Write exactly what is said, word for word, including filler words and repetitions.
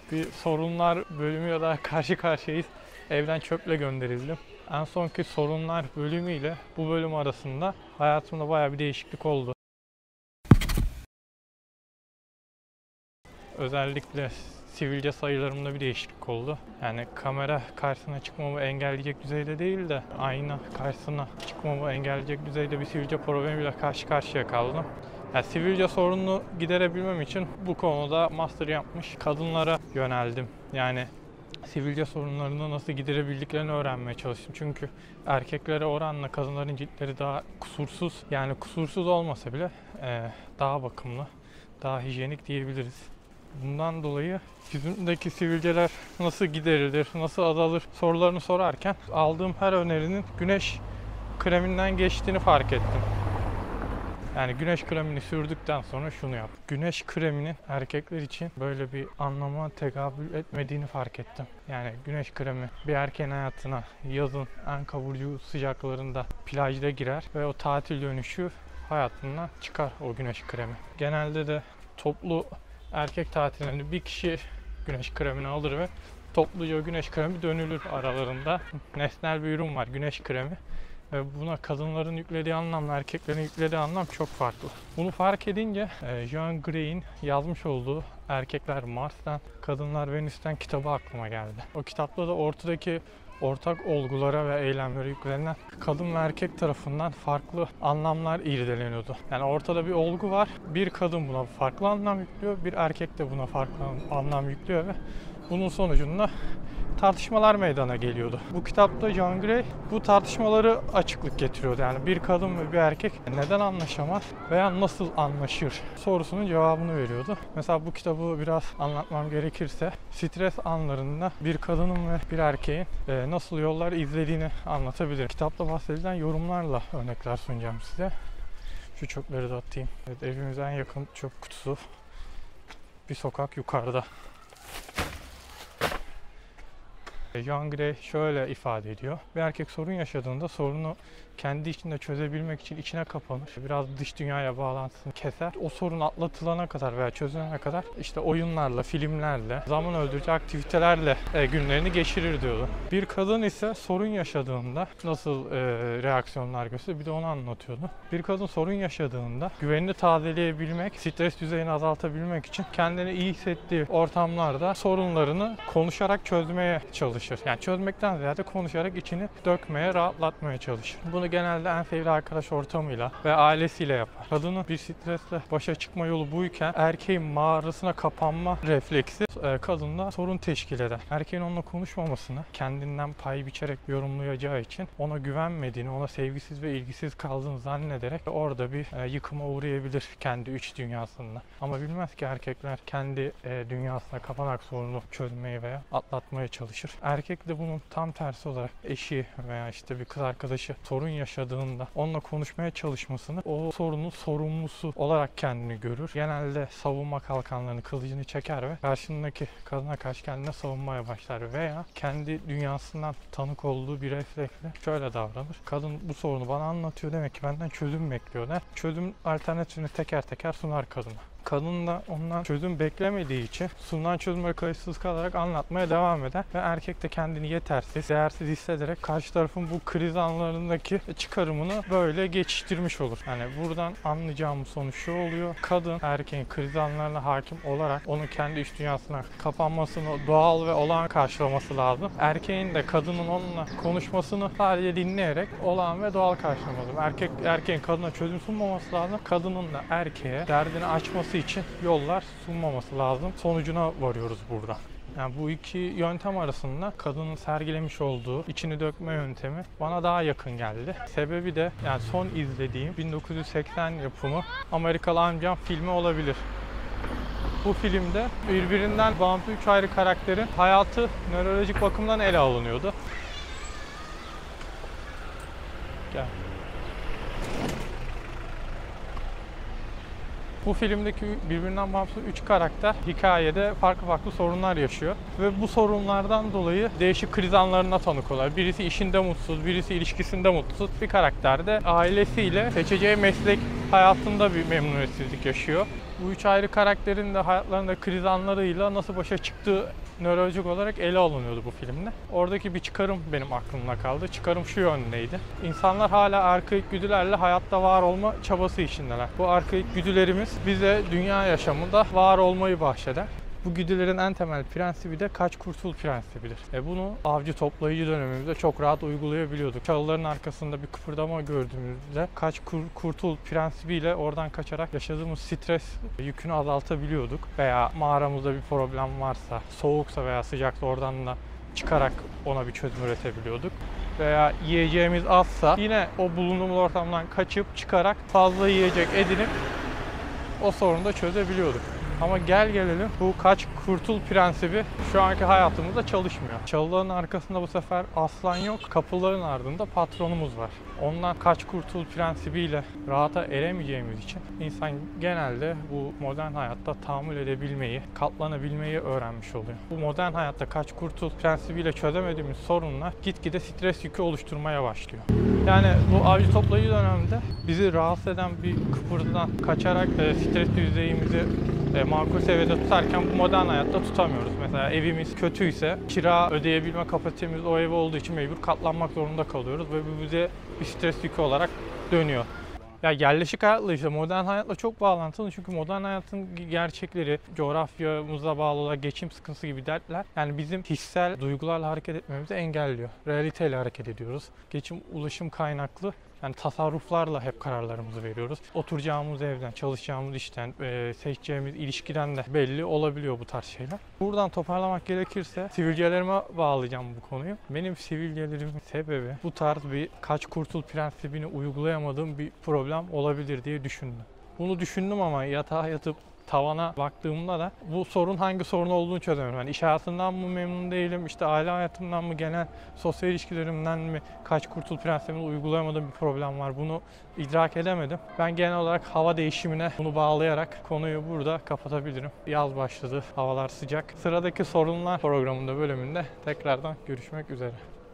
Bir sorunlar bölümüyle daha karşı karşıyayız. Evden çöple gönderildim. En sonki sorunlar bölümüyle bu bölüm arasında hayatımda bayağı bir değişiklik oldu. Özellikle sivilce sayılarımda bir değişiklik oldu. Yani kamera karşısına çıkmamı engelleyecek düzeyde değil de ayna karşısına çıkmamı engelleyecek düzeyde bir sivilce problemiyle karşı karşıya kaldım. Yani sivilce sorununu giderebilmem için bu konuda master yapmış kadınlara yöneldim. Yani sivilce sorunlarını nasıl giderebildiklerini öğrenmeye çalıştım. Çünkü erkeklere oranla kadınların ciltleri daha kusursuz, yani kusursuz olmasa bile daha bakımlı, daha hijyenik diyebiliriz. Bundan dolayı yüzümdeki sivilceler nasıl giderilir, nasıl azalır sorularını sorarken aldığım her önerinin güneş kreminden geçtiğini fark ettim. Yani güneş kremini sürdükten sonra şunu yap. Güneş kreminin erkekler için böyle bir anlama tekabül etmediğini fark ettim. Yani güneş kremi bir erkeğin hayatına yazın en kavurucu sıcaklarında plajda girer ve o tatil dönüşü hayatından çıkar o güneş kremi. Genelde de toplu erkek tatilinde bir kişi güneş kremini alır ve topluca güneş kremi dönülür aralarında. Nesnel bir ürün var, güneş kremi. Ve buna kadınların yüklediği anlamla erkeklerin yüklediği anlam çok farklı. Bunu fark edince Jean Grey'in yazmış olduğu Erkekler Mars'tan, Kadınlar Venüs'ten kitabı aklıma geldi. O kitapta da ortadaki ortak olgulara ve eylemlere yüklenen kadın ve erkek tarafından farklı anlamlar irdeleniyordu. Yani ortada bir olgu var. Bir kadın buna farklı anlam yüklüyor, bir erkek de buna farklı anlam yüklüyor ve bunun sonucunda tartışmalar meydana geliyordu. Bu kitapta Jean Grey bu tartışmaları açıklık getiriyordu. Yani bir kadın ve bir erkek neden anlaşamaz veya nasıl anlaşır sorusunun cevabını veriyordu. Mesela bu kitabı biraz anlatmam gerekirse stres anlarında bir kadının ve bir erkeğin nasıl yollar izlediğini anlatabilirim. Kitapta bahsedilen yorumlarla örnekler sunacağım size. Şu çöpleri de atayım. Evet, evimize en yakın çöp kutusu bir sokak yukarıda. Jean Grey şöyle ifade ediyor. Bir erkek sorun yaşadığında sorunu kendi içinde çözebilmek için içine kapanır. Biraz dış dünyaya bağlantısını keser. O sorun atlatılana kadar veya çözülene kadar işte oyunlarla, filmlerle, zaman öldürücü aktivitelerle e, günlerini geçirir diyordu. Bir kadın ise sorun yaşadığında nasıl e, reaksiyonlar gösterir, bir de onu anlatıyordu. Bir kadın sorun yaşadığında güvenini tazeleyebilmek, stres düzeyini azaltabilmek için kendini iyi hissettiği ortamlarda sorunlarını konuşarak çözmeye çalışır. Yani çözmekten ziyade konuşarak içini dökmeye, rahatlatmaya çalışır. Bunu genelde en sevdiği arkadaş ortamıyla ve ailesiyle yapar. Kadının bir stresle başa çıkma yolu buyken erkeğin mağarasına kapanma refleksi kadında sorun teşkil eder. Erkeğin onunla konuşmamasını kendinden pay biçerek yorumlayacağı için ona güvenmediğini, ona sevgisiz ve ilgisiz kaldığını zannederek orada bir yıkıma uğrayabilir kendi iç dünyasında. Ama bilmez ki erkekler kendi dünyasına kapanarak sorunu çözmeye veya atlatmaya çalışır. Erkek de bunun tam tersi olarak eşi veya işte bir kız arkadaşı sorun yaşadığında onunla konuşmaya çalışmasını o sorunun sorumlusu olarak kendini görür. Genelde savunma kalkanlarını, kılıcını çeker ve karşındaki kadına karşı kendine savunmaya başlar veya kendi dünyasından tanık olduğu bir refleksle şöyle davranır. Kadın bu sorunu bana anlatıyor, demek ki benden çözüm bekliyor der. Çözüm alternatifini teker teker sunar kadına. Kadın da ondan çözüm beklemediği için sunulan çözüme kayıtsız kalarak anlatmaya devam eder ve erkek de kendini yetersiz, değersiz hissederek karşı tarafın bu kriz anlarındaki çıkarımını böyle geçiştirmiş olur. Yani buradan anlayacağımız sonuç şu oluyor. Kadın erkeğin kriz anlarına hakim olarak onun kendi iç dünyasına kapanmasını doğal ve olağan karşılaması lazım. Erkeğin de kadının onunla konuşmasını sadece dinleyerek olağan ve doğal karşılaması lazım. Erkek, erkeğin kadına çözüm sunmaması lazım. Kadının da erkeğe derdini açması için yollar sunmaması lazım. Sonucuna varıyoruz burada. Yani bu iki yöntem arasında kadının sergilemiş olduğu içini dökme yöntemi bana daha yakın geldi. Sebebi de yani son izlediğim bin dokuz yüz seksen yapımı Amerikalı Amcam filmi olabilir. Bu filmde birbirinden bağımsız üç ayrı karakterin hayatı nörolojik bakımdan ele alınıyordu. Gel. Bu filmdeki birbirinden bağımsız üç karakter hikayede farklı farklı sorunlar yaşıyor. Ve bu sorunlardan dolayı değişik kriz anlarına tanık oluyorlar. Birisi işinde mutsuz, birisi ilişkisinde mutsuz. Bir karakter de ailesiyle seçeceği meslek hayatında bir memnuniyetsizlik yaşıyor. Bu üç ayrı karakterin de hayatlarında kriz anlarıyla nasıl başa çıktığı nörolojik olarak ele alınıyordu bu filmde. Oradaki bir çıkarım benim aklımda kaldı. Çıkarım şu yöndeydi. İnsanlar hala arkaik güdülerle hayatta var olma çabası içindeler. Bu arkaik güdülerimiz bize dünya yaşamında var olmayı bahşeder. Bu güdülerin en temel prensibi de kaç kurtul prensibidir. E bunu avcı toplayıcı dönemimizde çok rahat uygulayabiliyorduk. Çalıların arkasında bir kıpırdama gördüğümüzde kaç kur, kurtul prensibiyle oradan kaçarak yaşadığımız stres yükünü azaltabiliyorduk. Veya mağaramızda bir problem varsa, soğuksa veya sıcaksa oradan da çıkarak ona bir çözüm üretebiliyorduk. Veya yiyeceğimiz azsa yine o bulunduğumuz ortamdan kaçıp çıkarak fazla yiyecek edinip o sorunu da çözebiliyorduk. Ama gel gelelim bu kaç kurtul prensibi şu anki hayatımızda çalışmıyor. Çalıların arkasında bu sefer aslan yok, kapıların ardında patronumuz var. Ondan kaç kurtul prensibiyle rahata eremeyeceğimiz için insan genelde bu modern hayatta tahammül edebilmeyi, katlanabilmeyi öğrenmiş oluyor. Bu modern hayatta kaç kurtul prensibiyle çözemediğimiz sorunlar gitgide stres yükü oluşturmaya başlıyor. Yani bu avcı toplayıcı dönemde bizi rahatsız eden bir kıpırdadan kaçarak e, stres düzeyimizi e, makul seviyede tutarken bu modern hayatta tutamıyoruz. Mesela evimiz kötüyse kira ödeyebilme kapasitemiz o ev olduğu için mecbur katlanmak zorunda kalıyoruz ve bu bize bir stres yükü olarak dönüyor. Ya yerleşik hayatla işte modern hayatla çok bağlantılı çünkü modern hayatın gerçekleri, coğrafyamıza bağlı olarak geçim sıkıntısı gibi dertler yani bizim hissel duygularla hareket etmemizi engelliyor. Realiteyle hareket ediyoruz. Geçim, ulaşım kaynaklı yani tasarruflarla hep kararlarımızı veriyoruz. Oturacağımız evden, çalışacağımız işten, e, seçeceğimiz ilişkiden de belli olabiliyor bu tarz şeyler. Buradan toparlamak gerekirse sivilcelerime bağlayacağım bu konuyu. Benim sivilcelerimin sebebi bu tarz bir kaç kurtul prensibini uygulayamadığım bir problem olabilir diye düşündüm. Bunu düşündüm ama yatağa yatıp tavana baktığımda da bu sorun hangi sorun olduğunu çözemiyorum. Yani iş hayatından mı memnun değilim, işte aile hayatımdan mı, genel sosyal ilişkilerimden mi kaç kurtul prensibini uygulayamadığım bir problem var. Bunu idrak edemedim. Ben genel olarak hava değişimine bunu bağlayarak konuyu burada kapatabilirim. Yaz başladı, havalar sıcak. Sıradaki sorunlar programında bölümünde tekrardan görüşmek üzere.